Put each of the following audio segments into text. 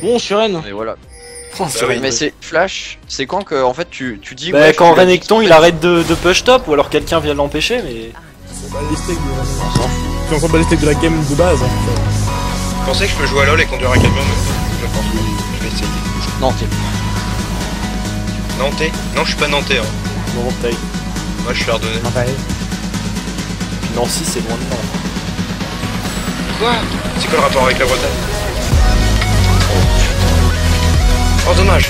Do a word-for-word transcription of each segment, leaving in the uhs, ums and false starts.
Bon, Suren. Et voilà. Oh, Bah oui, mais c'est Flash, c'est quand que en fait tu, tu dis. Bah ouais, quand je suis Renekton la- il arrête de, de push top ou alors quelqu'un vient l'empêcher mais... On bat les steaks de... Tu entends les steaks de la game de base. Hein. Vous pensez que je peux jouer à LoL et conduire un camion? Mais je pense que je vais essayer. Non, t'es. Nantais? Non, je suis pas nantais. Hein. Bon taille. Moi, je suis ardennais. Ah, pareil. Puis Nancy c'est loin de Nantes. Quoi? C'est quoi le rapport avec la Bretagne? Oh, dommage.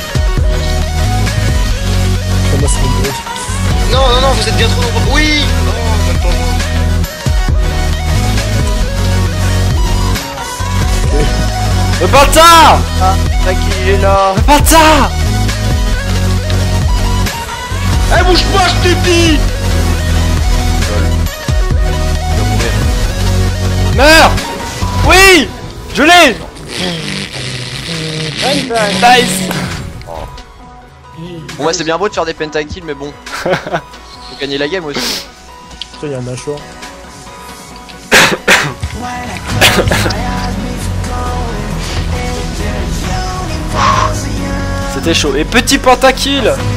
Comment c'est une grosse. Non, non, non, vous êtes bien trop nombreux. Oui! Oh, même pas moi. Le bâtard! Ah, Taki il est là. Le bâtard! Eh, bouge pas, stupide! Meurs! Oui! Je l'ai! Nice! Bon, bah c'est bien beau de faire des pentakills, mais bon. Faut gagner la game aussi. Putain, il y a un Nashor. C'était chaud. Et petit pentakill!